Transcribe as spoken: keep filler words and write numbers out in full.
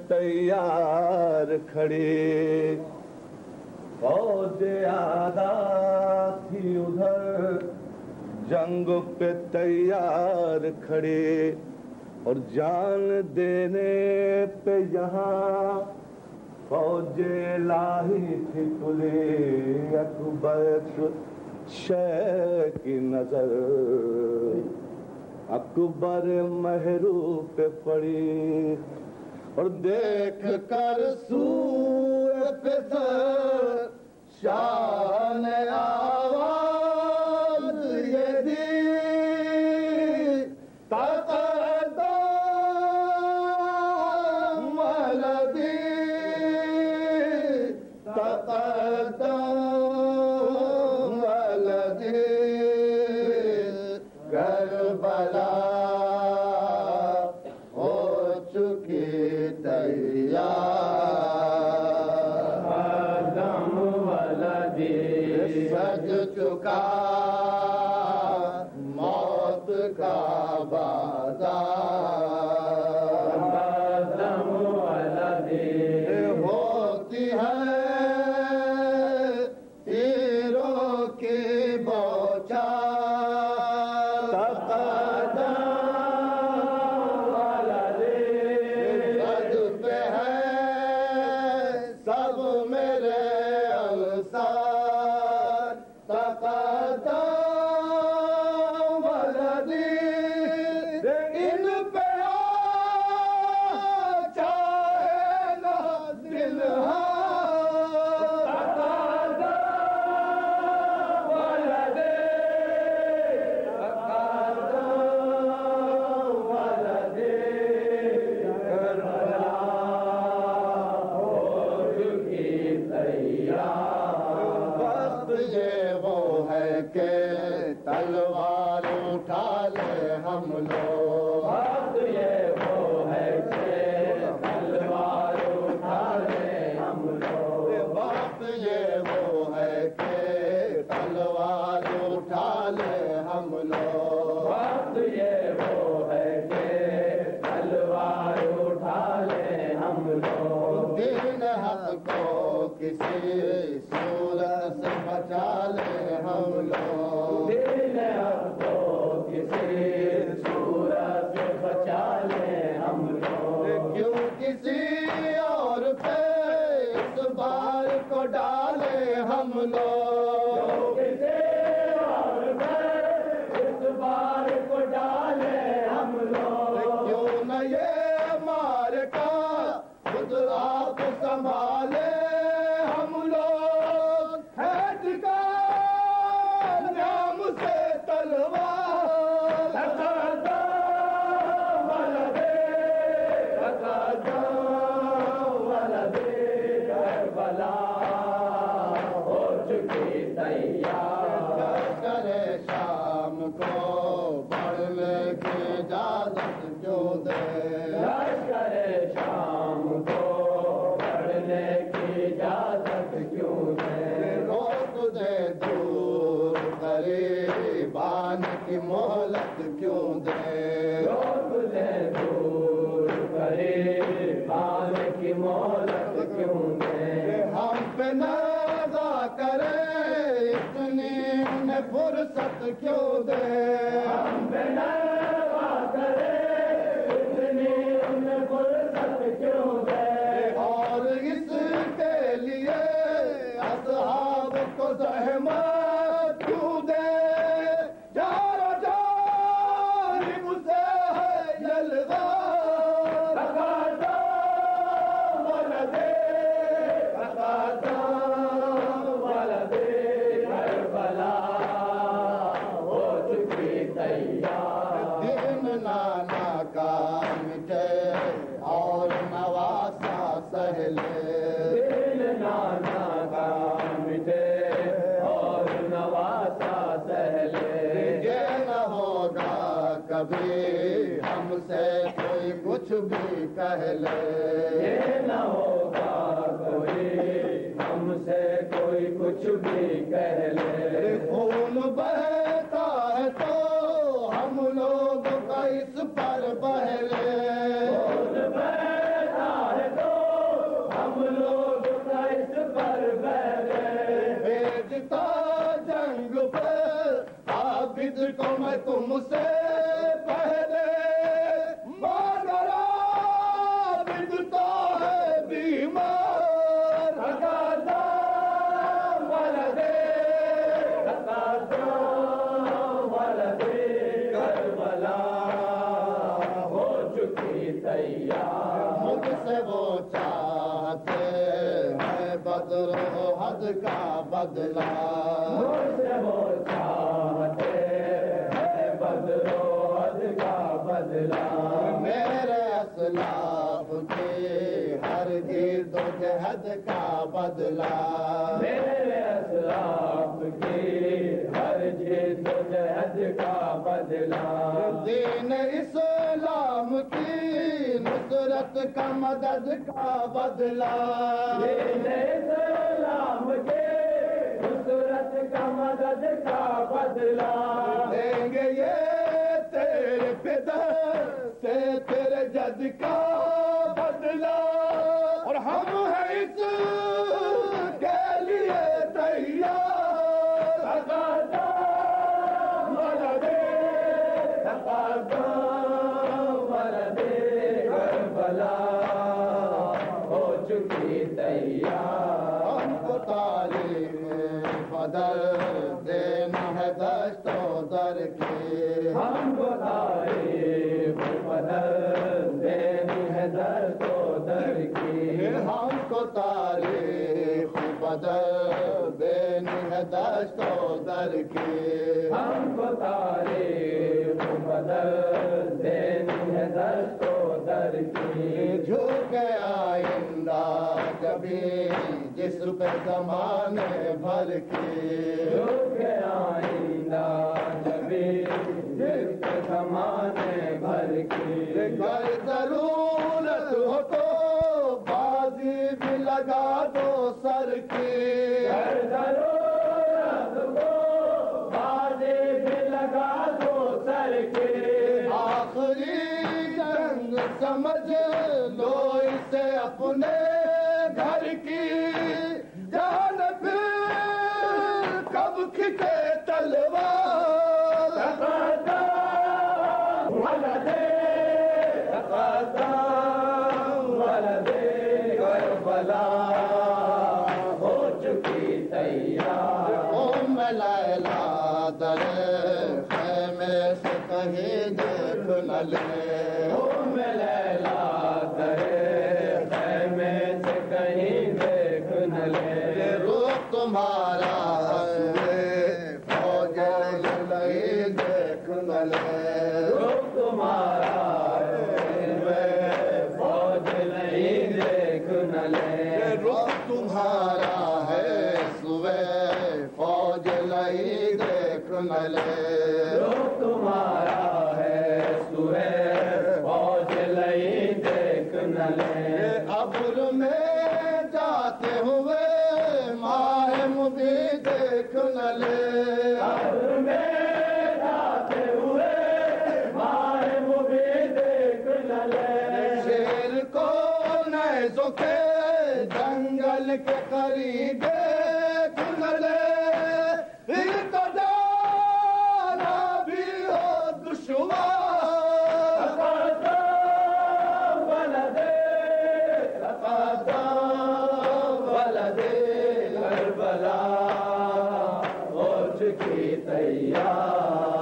تیار کھڑی، فوج آزاد تھی ادھر جنگ پہ تیار کھڑی، اور جان دینے پہ یہاں فوج الہی تھی تلی، اکبر شے کی نظر اکبر مہرو پہ پڑی، اور دیکھ کر سور پہ سر شاہ نے آواز یہ دی، تقدم ولدی تقدم ولدی، کربلا ہو چکی تیار، قدم ولدی سج چکا موت کا بازار، قدم ولدی ہوتی ہے تیروں کی بوچھار، تلوار اٹھا لے ہم لوگ، وقت یہ وہ ہے کہ تلوار اٹھا لے ہم لوگ، وقت یہ وہ ہے کہ تلوار اٹھا لے ہم لوگ، وقت یہ وہ ہے کہ تلوار اٹھا لے ہم لوگ، دین حق کو کسی صورت سے بچا لے ہم لوگ، دین حق کو کسی صورت سے بچا لے ہم لوگ، کیوں کسی اور پہ اس بار کو ڈالے ہم لوگ، کیوں کسی اور پہ اس بار کو ڈالے ہم لوگ، کیوں نہ یہ مار کا خود آپ سنبھالے ہم لوگ، ہے ٹھکان نام سے تلوار، تقدم ولدی تقدم ولدی، کربلا ہو چکی تیار، لشکر شام کو بڑھنے کی اجازت کیوں دے، لشکر شام کو بڑھنے کی اجازت کیوں دے، روک دے دور قریبان کی مہلت کیوں دے، روک دے دور قریبان کی مہلت کیوں دے، ہم پہ نازا کرے اتنی انہیں فرصت کیوں دے، ہم پہ نازا کرے اتنی انہیں فرصت کیوں دے، اور اس کے لیے اصحاب کو زحمت کیوں دے، جارا جانب سے ہے یلغار، تقدم ولدی تقدم ولدی، کربلا ہو چکی تیار، دن نانا کا مٹے اور نواسا سہلے، دن نانا کا مٹے اور نواسا سہلے، یہ نہ ہوگا کبھی ہم سے کوئی کچھ بھی کہہ لے، یہ نہ ہوگا کوئی ہم سے کوئی کچھ بھی کہہ لے، خون بہتا ہے تو ہم لوگ کا اس پر بہلے، خون بہتا ہے تو عید کو میں تم سے پہلے مگر عابد تو ہے بیمار تقاضا ولد تقاضا ولد کربلا ہو چکی تیار مجھ سے وہ چاہتے ہیں بدر و حد کا بدلہ مجھ سے وہ چاہتے ہیں بدر و حد کا بدلہ میرے اسلاف کی ہر گرد و جہد کا بدلہ میرے اسلاف کی ہر جد و جہد کا بدلہ دین اسلام کی نصرت کا مدد کا بدلہ دین اسلام کے نصرت کا مدد کا بدلہ دیں گے یہ تیرے پدر سے تیرے جد کا بدلہ اور ہم ہیں اس کے لیے تیار تقاضا ولد تقاضا ولد کربلا ہو چکی تیار ہم کو تاریخ بدل دینا ہے دشت و در کی ہم کو تاریخ بدل دینی ہے دشت و در کی ہم کو تاریخ بدل دینی ہے دشت و در کی ہم کو تاریخ بدل دینی ہے دشت و در کی جھوکے آئندہ کبھی جس پہ زمانے بھر کی جھوکے آئندہ کبھی جس پہ زمانے بھر کی گر ضرورت ہو تو بازی بھی لگا دو سر کی گر ضرورت ہو بازی بھی لگا دو سر کی آخری جنگ سمجھ لو اسے اپنے گھر کی جان پھر کب کھکے تلوار تقاضا ولد تقاضا ولد کربلا ہو چکی تیار ام لیلا در خیمے سے کہیں دیکھ نہ لے ام لیلا در خیمے سے کہیں دیکھ نہ لے روح تمہارا ہے فوج لئی دیکھ نہ لے روح تمہارا ہے فوج لئی دیکھ نہ لے روح تمہارا ہے سوے فوج لئی دیکھ نہ لے روح تمہارا ہے سوے فوج لئی دیکھ نہ لے ابر میں جاتے ہوئے ماہ مبی دیکھ نہ لے ابر میں جاتے ہوئے ماہ مبی دیکھ نہ لے شیر کو نیزوں کے جنگل کے قریب دیکھ نہ لے پھر تو جانا بھی ہو دشوار تقاضا ولد تقاضا ولد کربلا ہو چکی تیار